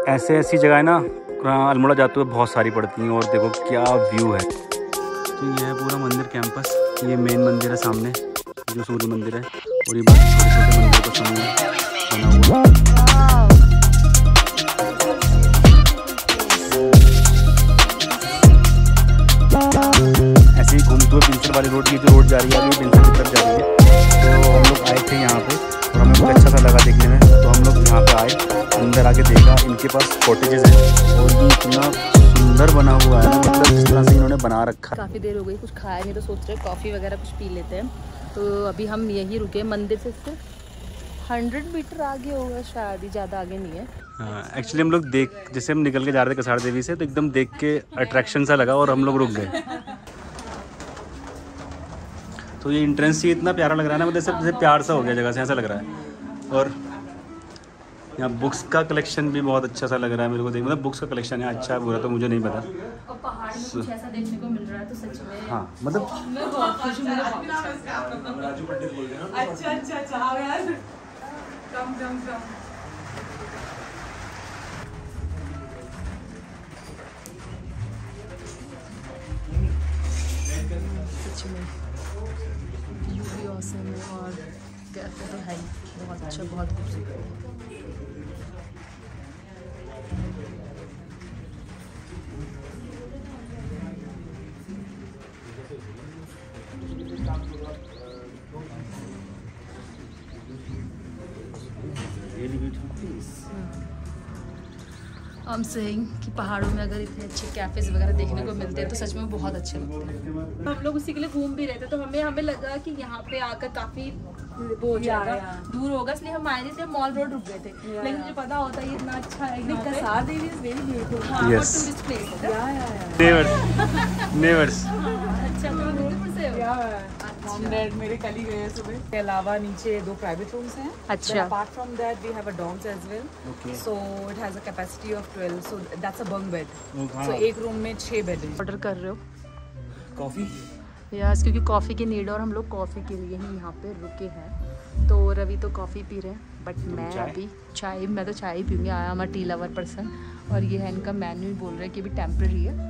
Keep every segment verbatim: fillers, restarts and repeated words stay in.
ऐसे ऐसी जगह ना अल्मोड़ा जाते हुए बहुत सारी पड़ती हैं। और देखो क्या व्यू है। तो ये है पूरा मंदिर कैंपस। ये मेन मंदिर है सामने जो सूर्य मंदिर है, और ये बाकी छोटे छोटे मंदिर का समूह बना हुआ है। ऐसे ही घूमते हुए बिंसल वाली रोड, ये जो रोड जा रही है अभी बिंसल की तरफ जा रही है। तो हम लोग आए थे यहाँ पे और हमें बहुत अच्छा सा लगा देखने में, तो हम लोग यहाँ पे आए, अंदर आके देखा। इनके पास कॉटेजेस हैं और ये इतना सुंदर बना हुआ है ना, मतलब जिस तरह से इन्होंने बना रखा है। काफ़ी देर हो गई, कुछ खाया नहीं, तो सोच रहे कॉफ़ी वगैरह कुछ पी लेते हैं। तो अभी हम यहीं रुके, मंदिर से हंड्रेड मीटर आगे होगा शायद, ही ज़्यादा आगे नहीं है। हाँ, एक्चुअली हम लोग देख, जैसे हम निकल के जा रहे थे कसार देवी से, तो एकदम देख के अट्रैक्शन सा लगा और हम लोग रुक गए। तो ये एंट्रेंस ही इतना प्यारा लग रहा है ना, मतलब जैसे प्यार सा हो गया जगह से, ऐसा लग रहा है। और यहाँ बुक्स का कलेक्शन भी बहुत अच्छा सा लग रहा है मेरे को देख, मतलब बुक्स का कलेक्शन है। अच्छा बुरा तो मुझे नहीं पता। और पहाड़ में कुछ ऐसा देखने को मिल रहा है तो सच में हाँ, मतलब मैं बहुत खुश हूँ। अच्छा अच्छा अच्छा आओ यार, कम कम कम। सच में व्यू भी ऑसम है और कैफे तो है ही बहुत अच्छा, बहुत खूबसूरत। हम सेइंग कि पहाड़ों में अगर इतने अच्छे कैफेज वगैरह देखने को मिलते हैं तो सच में बहुत अच्छे लगते हैं। हम लोग उसी के लिए घूम भी रहे थे, तो हमें हमें लगा कि यहाँ पे आकर काफी वो हो जाएगा, दूर होगा, इसलिए हम आए थे मॉल रोड रुक गए थे। लेकिन मुझे पता होता है ये इतना अच्छा है। Kasar Devi is very beautiful, हां, और टूरिस्ट प्लेस है। या या नेवर्स नेवर्स अच्छा, तो दूर से हो। हंड्रेड मेरे कल ही गए हैं सुबह। के अलावा नीचे दो प्राइवेट रूम्स हैं। अच्छा, apart from that we have a dorms as well, so it has a capacity of twelve, so that's a bunk bed. So एक रूम में छह बेड है। ऑर्डर कर रहे हो कॉफी? यस, क्योंकि कॉफ़ी की नीड है और हम लोग कॉफ़ी के लिए ही यहाँ पे रुके हैं। तो रवि तो कॉफ़ी पी रहे हैं, बट मैं अभी चाय, मैं तो चाय ही पीऊँगी। आया मैं टी लवर पर्सन, और ये है इनका मेन्यू, बोल रहे हैं कि अभी टेम्प्रेरी है।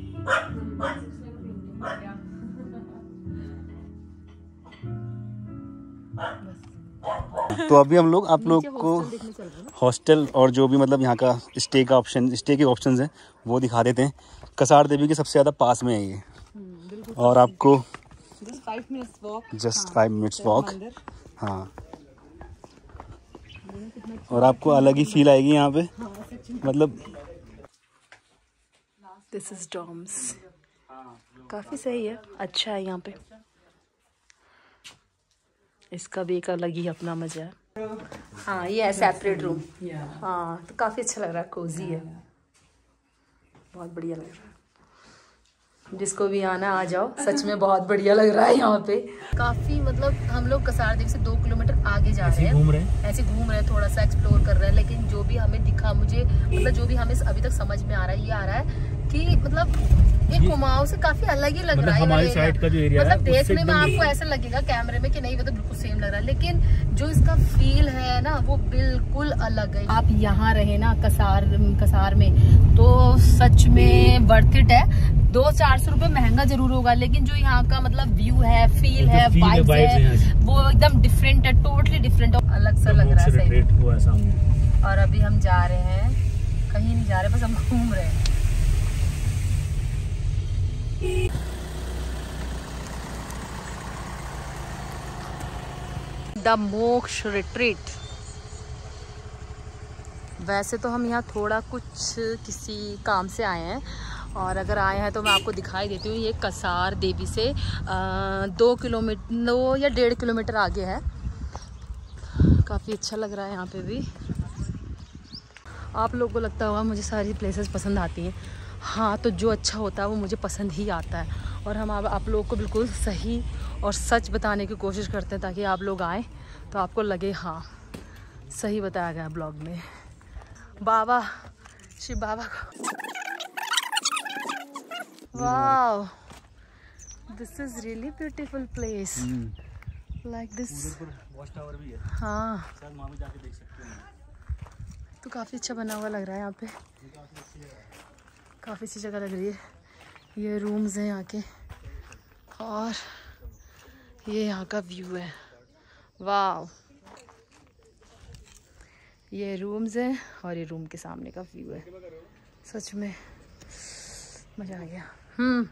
तो अभी हम लोग आप लोग को हॉस्टल और जो भी मतलब यहाँ का स्टे का ऑप्शन, स्टे के ऑप्शंस हैं वो दिखा देते हैं। कसार देवी के सबसे ज़्यादा पास में है ये, और आपको just five minutes walk, just five minutes walk हाँ, और आपको अलग ही फील आएगी यहाँ पे, मतलब दिस इज डॉम्स, काफ़ी सही है, अच्छा है यहाँ पे। इसका भी एक अलग ही अपना मजा है। हाँ, ये है सेपरेट रूम। हाँ, तो काफ़ी अच्छा लग रहा है, कोजी है, बहुत बढ़िया लग रहा है। जिसको भी आना आ जाओ, सच में बहुत बढ़िया लग रहा है यहाँ पे। काफ़ी मतलब हम लोग कसार देवी से दो किलोमीटर आगे जा रहे हैं, घूम रहे हैं, ऐसे घूम रहे हैं, थोड़ा सा एक्सप्लोर कर रहे हैं। लेकिन जो भी हमें दिखा, मुझे मतलब जो भी हमें अभी तक समझ में आ रहा है, ये आ रहा है कि मतलब एक कुमाऊं से काफी अलग ही लग मतलब रहा है हमारी साइड का जो एरिया मतलब है, देखने में आपको ऐसा लगेगा कैमरे में कि नहीं वो तो बिल्कुल सेम लग रहा है, लेकिन जो इसका फील है ना वो बिल्कुल अलग है। आप यहाँ रहे ना कसार कसार में तो सच में वर्थ इट है। दो चार सौ रुपये महंगा जरूर होगा, लेकिन जो यहाँ का मतलब व्यू है, फील है, वाइब्स है, वो एकदम डिफरेंट है, टोटली डिफरेंट, अलग सा लग रहा है सही। और अभी हम जा रहे हैं, कहीं नहीं जा रहे, बस हम घूम रहे हैं। द मोक्ष रिट्रीट। वैसे तो हम यहाँ थोड़ा कुछ किसी काम से आए हैं, और अगर आए हैं तो मैं आपको दिखाई देती हूँ। ये कसार देवी से आ, दो किलोमीटर दो या डेढ़ किलोमीटर आगे है। काफ़ी अच्छा लग रहा है यहाँ पे भी। आप लोगों को लगता होगा मुझे सारी प्लेसेस पसंद आती हैं, हाँ, तो जो अच्छा होता है वो मुझे पसंद ही आता है। और हम आप, आप लोगों को बिल्कुल सही और सच बताने की कोशिश करते हैं, ताकि आप लोग आएँ तो आपको लगे हाँ सही बताया गया ब्लॉग में। बाबा शिव बाबा को wow, this is really beautiful place, like this. Watch tower भी है, हाँ, शायद वहाँ भी जाके देख सकते हैं। तो काफ़ी अच्छा बना हुआ लग रहा है यहाँ पे, काफ़ी अच्छी जगह लग रही है। ये रूम्स हैं यहाँ के और ये यहाँ का व्यू है। वाह, ये रूम्स हैं और ये रूम के सामने का व्यू है। सच में मज़ा आ गया। हम्म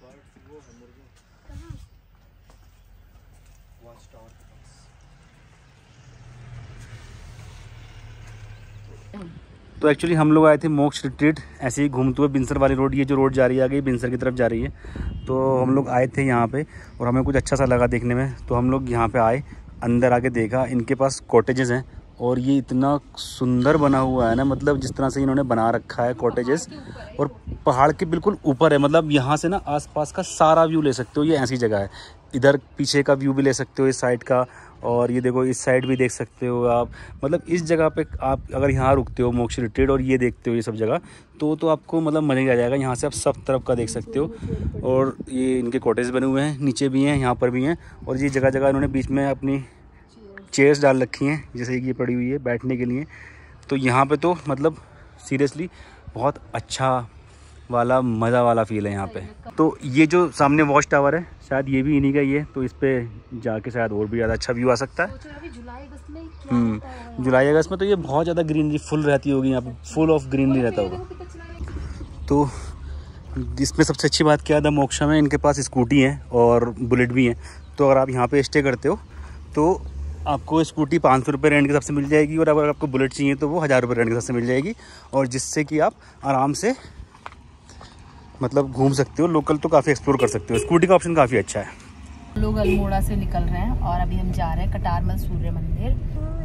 तो एक्चुअली हम लोग आए थे मोक्ष रिट्रीट ऐसे ही घूमते हुए बिनसर वाली रोड, ये जो रोड जा रही है आगे बिनसर की तरफ जा रही है। तो हम लोग आए थे यहाँ पे और हमें कुछ अच्छा सा लगा देखने में, तो हम लोग यहाँ पे आए, अंदर आके देखा। इनके पास कॉटेजेस हैं और ये इतना सुंदर बना हुआ है ना, मतलब जिस तरह से इन्होंने बना रखा है कॉटेजेस, और पहाड़ के बिल्कुल ऊपर है। मतलब यहाँ से ना आसपास का सारा व्यू ले सकते हो, ये ऐसी जगह है। इधर पीछे का व्यू भी ले सकते हो, इस साइड का, और ये देखो इस साइड भी देख सकते हो आप। मतलब इस जगह पे आप अगर यहाँ रुकते हो मोक्ष रिट्रीट और ये देखते हो ये सब जगह, तो तो आपको मतलब मज़ा ही आ जाएगा। यहाँ से आप सब तरफ का देख सकते हो। और ये इनके कॉटेज बने हुए हैं, नीचे भी हैं, यहाँ पर भी हैं, और ये जगह जगह इन्होंने बीच में अपनी चेयर्स डाल रखी हैं, जैसे कि ये पड़ी हुई है बैठने के लिए। तो यहाँ पे तो मतलब सीरियसली बहुत अच्छा वाला मज़ा वाला फील है यहाँ पे। तो ये जो सामने वॉच टावर है शायद ये भी इन्हीं का ही है, तो इस पे जाके शायद और भी ज़्यादा अच्छा व्यू आ सकता है। हम्म जुलाई अगस्त में तो ये बहुत ज़्यादा ग्रीनरी फुल रहती होगी, यहाँ पे फुल ऑफ ग्रीनरी रहता होगा। तो इसमें सबसे अच्छी बात क्या था मोक्षा में, इनके पास स्कूटी है और बुलेट भी है। तो अगर आप यहाँ पे स्टे करते हो तो आपको स्कूटी पाँच सौ रुपये रेंट के हिसाब से मिल जाएगी, और अगर आपको बुलेट चाहिए तो वो हज़ार रुपये रेंट के हिसाब से मिल जाएगी, और जिससे कि आप आराम से मतलब घूम सकते हो। लोकल तो काफ़ी एक्सप्लोर कर सकते हो, स्कूटी का ऑप्शन काफ़ी अच्छा है। लोग अल्मोड़ा से निकल रहे हैं और अभी हम जा रहे हैं कटारमल सूर्य मंदिर।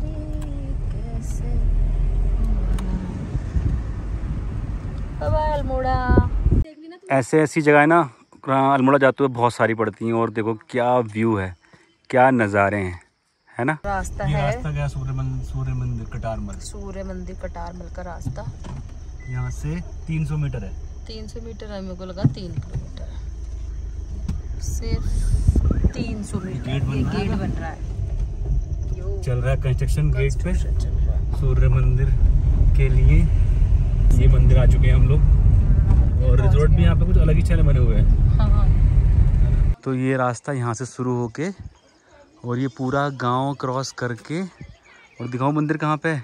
अल्मोड़ा ऐसे ऐसी जगह है ना अल्मोड़ा जाते हुए बहुत सारी पड़ती हैं, और देखो क्या व्यू है, क्या नज़ारे हैं, है ना। रास्ता है, रास्ता गया सूर्य मंदिर, सूर्य मंदिर कटारमल, सूर्य मंदिर कटारमल का रास्ता यहाँ से तीन सौ मीटर है। तीन सौ मीटर है, मेरे को लगा तीन किलोमीटर है, सिर्फ तीन सौ मीटर। ये गेट बन रहा है, चल रहा है कंस्ट्रक्शन गेट पे सूर्य मंदिर के लिए। ये मंदिर आ चुके हैं हम लोग, और रिजॉर्ट भी यहाँ पे कुछ अलग ही चैनल बने हुए हैं। हाँ हाँ। तो ये रास्ता यहाँ से शुरू होके और ये पूरा गांव क्रॉस करके, और दिखाओ मंदिर कहाँ पे है,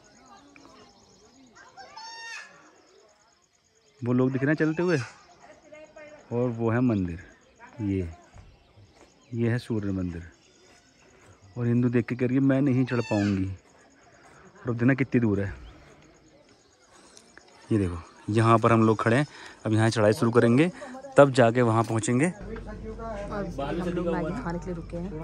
वो लोग दिख रहे हैं चलते हुए, और वो है मंदिर। ये ये है सूर्य मंदिर। और हिंदू देख के कह रही है मैं नहीं चढ़ पाऊंगी, और अब देखना कितनी दूर है। ये देखो यहाँ पर हम लोग खड़े हैं, अब यहाँ चढ़ाई शुरू करेंगे, तब जाके वहाँ पहुँचेंगे। हम लोग मैगी खाने के लिए रुके हैं,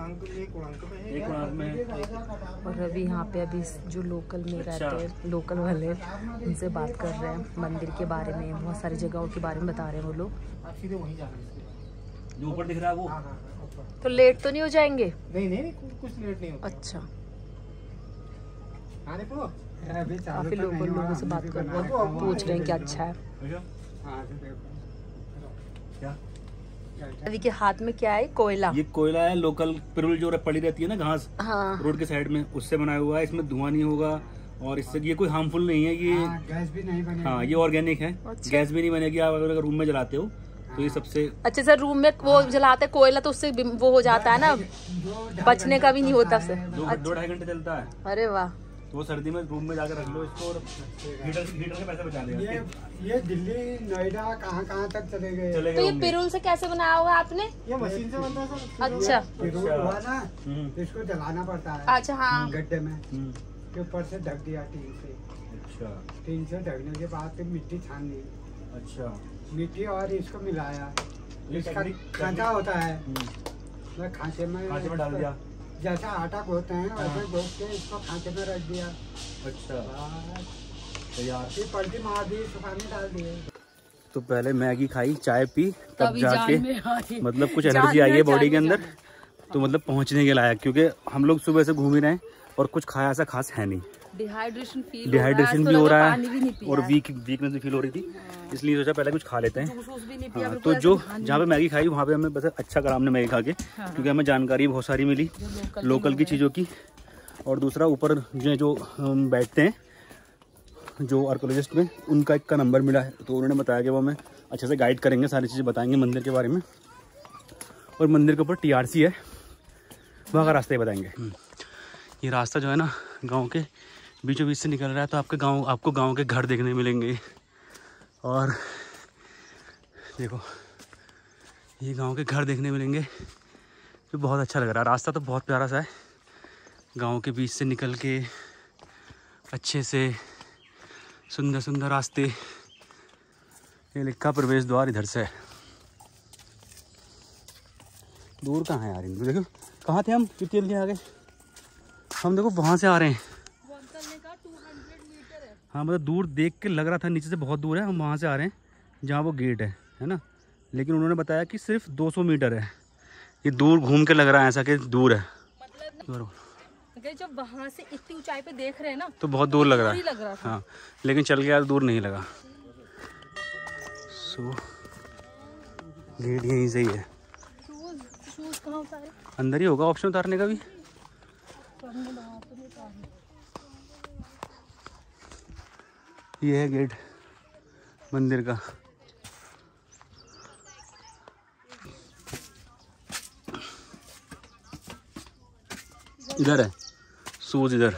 और अभी यहाँ पे अभी जो लोकल में रहते हैं, लोकल वाले, उनसे बात कर रहे हैं मंदिर के बारे में, बहुत सारी जगहों के बारे में बता रहे हैं वो लोग। जो ऊपर दिख रहा है वो। तो लेट तो नहीं हो जाएंगे? नहीं नहीं कुछ लेट नहीं होता। अच्छा, काफी लोगों लोगों से बात कर रहे हैं, पूछ रहे हैं क्या अच्छा है। क्या अभी के हाथ में क्या है? कोयला। ये कोयला है, लोकल पिरुल जो पड़ी रहती है ना घास, हाँ, रोड के साइड में, उससे बनाया हुआ है। इसमें धुआं नहीं होगा, और इससे ये कोई हार्मफुल नहीं है। ये हाँ, गैस भी नहीं बनेगी। हाँ, ये ऑर्गेनिक है। अच्छा। गैस भी नहीं बनेगी। आप अगर रूम में जलाते हो तो ये सबसे अच्छा सर, रूम में वो जलाते कोयला तो उससे वो हो जाता है ना, बचने का भी नहीं होता उससे। दो ढाई घंटे चलता है। अरे वाह, तो सर्दी में रूम में जाकर रख लो इसको, और हीटर हीटर के पैसे बचा लेंगे। ये ये दिल्ली नोएडा कहाँ कहाँ तक चले गए। चले तो ये गए पिरुल से कैसे बनाया हुआ आपने? ये मशीन से बनता है सर। अच्छा, पिरुल हुआ ना, इसको जलाना पड़ता है। अच्छा हाँ, गड्ढे में के ऊपर से ढक दिया टीन से। अच्छा, टीन से ढकने के बाद फिर मिट्टी छान ली। अच्छा, मिट्टी और इसको मिलाया, इसका खांचा होता है, मैं खांचे में खांचे में डाल दिया। जैसा आटा गोदते हैं वैसे गोद के इसको खांचे में रख दिया। अच्छा, तैयार। फिर पलटी मार दी, सुखाने डाल दिए। तो पहले मैगी खाई, चाय पी, तब तभी जाके जान मतलब कुछ एनर्जी आई है बॉडी के अंदर, तो मतलब पहुंचने के लायक। क्योंकि हम लोग सुबह से घूम ही रहे हैं और कुछ खाया ऐसा खास है नहीं। डिहाइड्रेशन फील डिहाइड्रेशन भी हो रहा है, और वीक वीकनेस भी फील हो रही थी, इसलिए सोचा पहले कुछ खा लेते हैं। हाँ, तो जो जहाँ पे मैगी खाई वहाँ पे हमें बस अच्छा करा हमने मैगी खा के, क्योंकि हमें जानकारी बहुत सारी मिली लोकल की चीज़ों की। और दूसरा ऊपर जो जो हम बैठते हैं जो आर्कोलॉजिस्ट में उनका एक का नंबर मिला है, तो उन्होंने बताया कि वो हमें अच्छे से गाइड करेंगे, सारी चीज़ें बताएंगे मंदिर के बारे में। और मंदिर के ऊपर टी आर सी है, वहाँ का रास्ता ही बताएंगे। ये रास्ता जो है ना गांव के बीचों बीच से निकल रहा है, तो आपके गांव आपको गांव के घर देखने मिलेंगे। और देखो ये गांव के घर देखने मिलेंगे, जो बहुत अच्छा लग रहा है। रास्ता तो बहुत प्यारा सा है, गांव के बीच से निकल के अच्छे से सुंदर सुंदर रास्ते। ये लिखा प्रवेश द्वार इधर से है। दूर कहाँ है यार इनको, देखो कहाँ थे हम कितने के आगे, हम देखो वहाँ से आ रहे हैं। हाँ मतलब दूर देख के लग रहा था नीचे से बहुत दूर है, हम वहाँ से आ रहे हैं जहाँ वो गेट है है ना। लेकिन उन्होंने बताया कि सिर्फ दो सौ मीटर है। ये दूर घूम के लग रहा है ऐसा कि दूर है, मतलब जब वहाँ से इतनी ऊंचाई पे देख रहे हैं ना तो बहुत दूर लग रहा है। लग रहा था। हाँ लेकिन चल गया दूर नहीं लगा। सो गेट यहीं से ही है। शूज शूज कहाँ उतारे? अंदर ही होगा ऑप्शन उतारने का भी। ये है गेट मंदिर का। इधर है सूज इधर।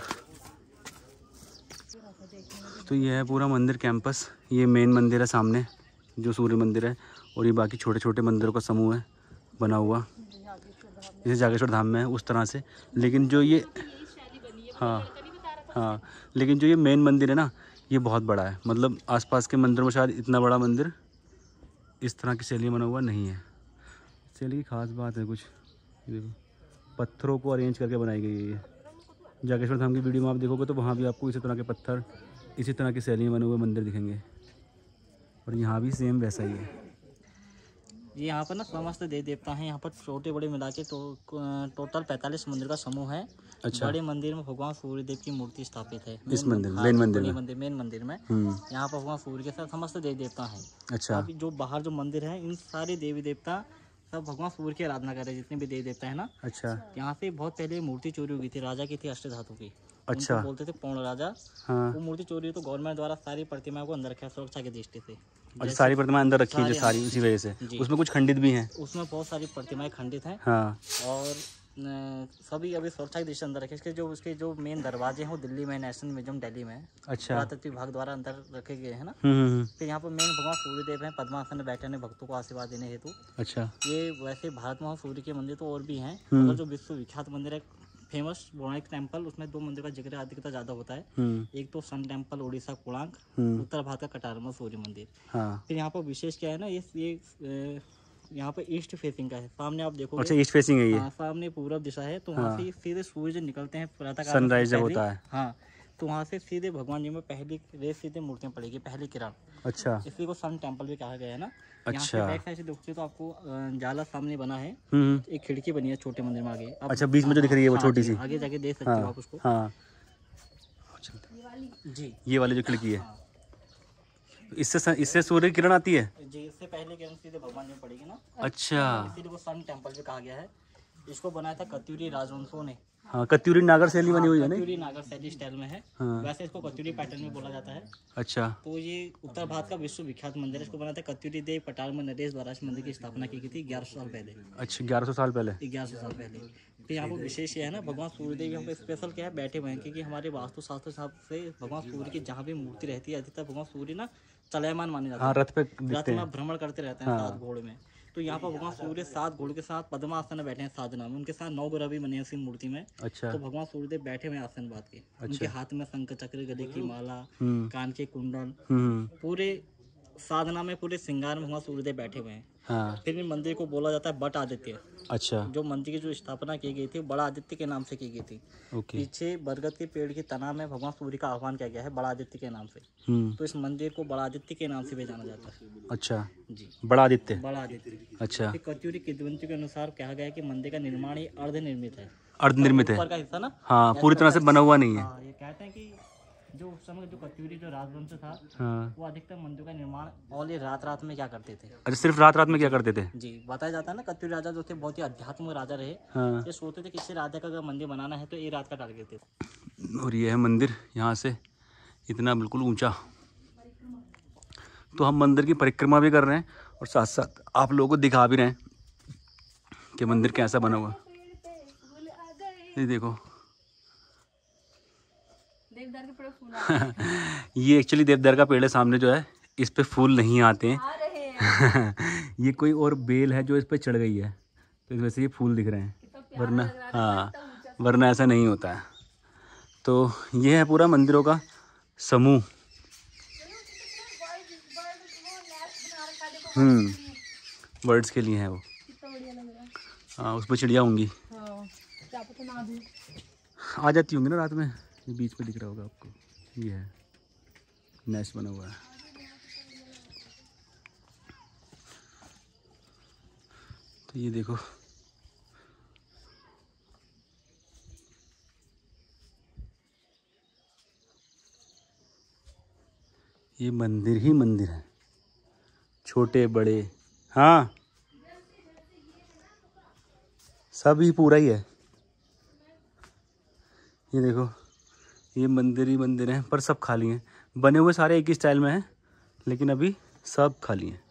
तो ये है पूरा मंदिर कैंपस। ये मेन मंदिर है सामने जो सूर्य मंदिर है, और ये बाकी छोटे छोटे मंदिरों का समूह है बना हुआ, जैसे जागेश्वर धाम में है उस तरह से। लेकिन जो ये हाँ हाँ लेकिन जो ये मेन मंदिर है ना, ये बहुत बड़ा है। मतलब आसपास के मंदिरों में शायद इतना बड़ा मंदिर इस तरह की शैली बना हुआ नहीं है। शैली की खास बात है कुछ, देखो पत्थरों को अरेंज करके बनाई गई है। ये जागेश्वर धाम की वीडियो में आप देखोगे तो वहाँ भी आपको इसी तरह के पत्थर, इसी तरह की शैली में बने हुए मंदिर दिखेंगे, और यहाँ भी सेम वैसा ही है। ये यहाँ पर ना समस्त देव देवता हैं। यहाँ पर छोटे बड़े मिला के तो, टोटल पैंतालीस मंदिर का समूह है। अच्छा। बड़े मंदिर में भगवान सूर्य देव की मूर्ति स्थापित है। इस मंदिर हाँ, मेन मंदिर में मंदिर मेन मंदिर में हम्म यहाँ पर भगवान सूर्य के साथ समस्त देवी देवता हैं। अच्छा। अभी जो बाहर जो मंदिर है, इन सारे देवी देवता सब भगवान सूर्य की आराधना कर रहे हैं, जितने भी देवी देवता है ना। अच्छा। यहाँ से बहुत पहले मूर्ति चोरी हुई थी, राजा की थी अष्ट धातु की। अच्छा। उनको बोलते थे पौर्ण राजा। हाँ। वो मूर्ति चोरी हुई तो गवर्नमेंट द्वारा सारी प्रतिमाओं को अंदर रखा सुरक्षा की दृष्टि से। अच्छा, सारी प्रतिमाएं अंदर रखी हैं जो सारी उसी वजह से। उसमें कुछ खंडित भी हैं। उसमें बहुत सारी प्रतिमाएं खंडित हैं। हाँ। और न, सभी अभी सुरक्षा की दृष्टि अंदर रखे। इसके जो उसके जो मेन दरवाजे हैं वो दिल्ली में, नेशनल म्यूजियम दिल्ली में। अच्छा। पुरातत्व विभाग द्वारा अंदर रखे गए हैं ना। हम्म फिर यहाँ पर मेन भगवान सूर्यदेव हैं, पद्मासन में बैठे हैं भक्तों को आशीर्वाद देने हेतु। अच्छा। ये वैसे भारत में सूर्य के मंदिर तो और भी हैं, हम्म। मगर जो विश्व विख्यात मंदिर है फेमस बोनाइक टेम्पल, उसमें दो मंदिर का जिक्र अधिकता ज्यादा होता है। हम्म एक तो सन टेम्पल उड़ीसा कोणार्क, हम्म उत्तर भारत का कटारमा सूर्य मंदिर। हाँ। फिर यहाँ पर विशेष क्या है ना, ये ये यहाँ पे ईस्ट फेसिंग का है। सामने आप देखोगे। अच्छा, ईस्ट फेसिंग है ये। हाँ, सामने पूर्व दिशा है, तो वहाँ हाँ। से सीधे सूर्य निकलते हैं प्रातः काल सनराइज जब पहले। होता है। हाँ, तो वहाँ से सीधे भगवान जी में पहली रेस सीधे मूर्तियाँ पड़ेगी, पहली किरण। अच्छा। इसी को सन टेम्पल भी कहा गया है ना। अच्छा। यहाँ से बैक साइड से देखते तो आपको अ, जाला सामने बना है। हम्म एक खिड़की बनी है छोटे मंदिर में आगे। अब- अच्छा, बीच में जो दिख रही है वो हाँ छोटी जी, सी। आगे जाके देख सकते हो हाँ आप उसको। हाँ। जी ये वाली जो खिड़की है, हाँ। इससे स- इससे सूर्य की किरण आती है। जी, इससे पहले किरण सीधे भगवान जी में पड़ेगी ना। अच्छा। इसीलिए को सन टेम्पल भी कहा गया है। इसको बनाया था कत्यूरी राजवंशों ने। हाँ, कत्यूरी नागर शैली बनी हुई है ना। कत्यूरी नागर शैली स्टाइल में है। हाँ। वैसे इसको कत्यूरी पैटर्न में बोला जाता है। अच्छा। तो ये उत्तर भारत का विश्व विख्यात मंदिर है। इसको बनाया था कत्यूरी देव पटाल में नरेश द्वारा इस मंदिर की स्थापना की गई थी ग्यारह सौ साल पहले। अच्छा, ग्यारह सौ साल पहले। ग्यारह सौ साल पहले। फिर यहाँ पर विशेष ये है ना, भगवान सूर्यदेव यहाँ पे स्पेशल क्या है, बैठे हुए हैं, क्योंकि हमारे वास्तुशास्त्र हिसाब से भगवान सूर्य की जहाँ भी मूर्ति रहती है अधिकतर भगवान सूर्य ना चलायमान माने जाते हाँ, हैं। रथ पे रथ दिखते में हैं। भ्रमण करते रहते हैं सात घोड़े में। तो यहाँ पर भगवान सूर्य सात घोड़े के साथ पद्मासन में बैठे हैं साधना में। उनके साथ नौ ग्रह भी बने हैं इसी मूर्ति में। अच्छा। तो भगवान सूर्यदेव बैठे हुए हैं आसन बात के। उनके हाथ में शंख चक्र, गले की माला, हम्म कान के कुंडल, हम्म पूरे साधना में पूरे श्रृंगार में भगवान सूर्यदेव बैठे हुए हैं। हाँ। फिर भी मंदिर को बोला जाता है बट आदित्य। अच्छा। जो मंदिर की जो स्थापना की गई थी बड़ा आदित्य के नाम से की गई थी। ओके। पीछे बरगद के पेड़ की तना में भगवान सूर्य का आह्वान किया गया है बड़ा आदित्य के नाम से। हम्म तो इस मंदिर को बड़ा आदित्य के नाम से भी जाना जाता है। अच्छा, जी, बड़ा आदित्य। बड़ा आदित्य। अच्छा। फिर कत्यूरी किंवदंती के अनुसार कहा गया है कि मंदिर का निर्माण ही अर्ध निर्मित है। अर्ध निर्मित है। ऊपर का हिस्सा ना, हाँ, पूरी तरह से बना हुआ नहीं है। हाँ, ये कहते हैं कि जो उस समय जो कत्यूरी जो राजवंश था, हाँ। वो अधिकतर मंदिर का निर्माण और ये रात रात में क्या करते थे। अच्छा, सिर्फ रात रात में क्या करते थे। जी, बताया जाता है ना कत्यूरी राजा जो थे बहुत ही अध्यात्म राजा रहे। हाँ। ये सोचते थे किसी राजा का अगर मंदिर बनाना है तो ये रात का टारगेट थे। और ये है मंदिर। यहाँ से इतना बिल्कुल ऊंचा। तो हम मंदिर की परिक्रमा भी कर रहे हैं और साथ साथ आप लोगों को दिखा भी रहे हैं कि मंदिर कैसा बना हुआ। ये देखो देवदार के पेड़ फूल आ रहे हैं। ये एक्चुअली देवदार का पेड़ है सामने जो है, इस पे फूल नहीं आते हैं। आ रहे हैं। ये कोई और बेल है जो इस पे चढ़ गई है, तो इस वजह से ये फूल दिख रहे हैं, वरना हाँ वरना ऐसा नहीं होता है। तो ये है पूरा मंदिरों का समूह। हम्म बर्ड्स के लिए है वो। हाँ उसमें चिड़िया होंगी, आ जाती होंगी ना रात में। ये बीच में दिख रहा होगा आपको, ये है नेस्ट बना हुआ है। तो ये देखो ये मंदिर ही मंदिर है, छोटे बड़े हाँ सब ही पूरा ही है। ये देखो ये मंदिर ही मंदिर हैं, पर सब खाली हैं। बने हुए सारे एक ही स्टाइल में हैं, लेकिन अभी सब खाली हैं।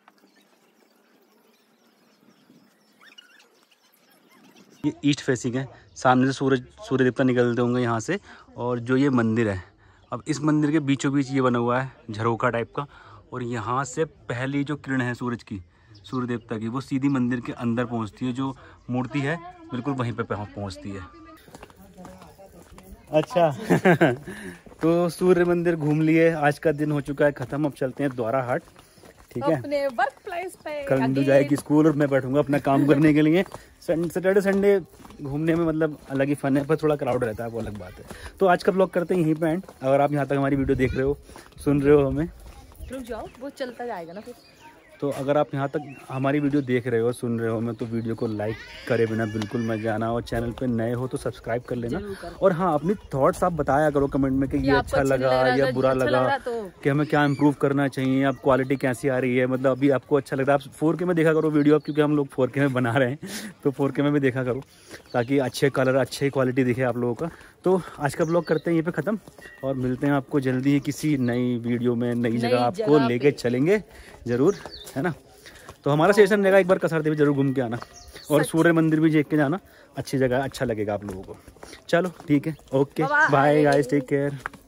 ये ईस्ट फेसिंग है, सामने से सूरज सूर्य देवता निकलते होंगे यहाँ से। और जो ये मंदिर है, अब इस मंदिर के बीचों बीच ये बना हुआ है झरोखा टाइप का, और यहाँ से पहली जो किरण है सूरज की, सूर्य देवता की, वो सीधी मंदिर के अंदर पहुँचती है। जो मूर्ति है बिल्कुल वहीं पे पहुँचती है। अच्छा तो सूर्य मंदिर घूम लिए, आज का दिन हो चुका है ख़त्म। अब चलते हैं द्वारा हाट, ठीक है। अपने वर्क प्लेस पे कल इंदु जाएगी स्कूल और मैं बैठूंगा अपना काम करने के लिए। सैटरडे संडे घूमने में मतलब अलग ही फन है, पर थोड़ा क्राउड रहता है, वो अलग बात है। तो आज का ब्लॉग करते हैं यहीं पे एंड। अगर आप यहाँ तक हमारी वीडियो देख रहे हो, सुन रहे हो हमें, रुक जाओ वो चलता जाएगा ना फिर। तो अगर आप यहाँ तक हमारी वीडियो देख रहे हो, सुन रहे हो हमें, तो वीडियो को लाइक करे बिना बिल्कुल मत जाना। और चैनल पे नए हो तो सब्सक्राइब कर लेना। और हाँ अपनी थॉट्स आप बताया करो कमेंट में कि ये अच्छा लगा या बुरा लगा, कि हमें क्या इम्प्रूव करना चाहिए, आप क्वालिटी कैसी आ रही है, मतलब अभी आपको अच्छा लगता है। आप फोर के में देखा करो वीडियो, क्योंकि हम लोग फोर के में बना रहे हैं, तो फोर के में भी देखा करो ताकि अच्छे कलर अच्छी क्वालिटी दिखे आप लोगों का। तो आज का ब्लॉग करते हैं यहीं पे ख़त्म, और मिलते हैं आपको जल्दी ही किसी नई वीडियो में, नई जगह आपको लेके चलेंगे ज़रूर, है ना। तो हमारा सेशन रहेगा, एक बार कसार देवी जरूर घूम के आना, और सूर्य मंदिर भी देख के जाना, अच्छी जगह, अच्छा लगेगा आप लोगों को। चलो ठीक है, okay bye guys, take care.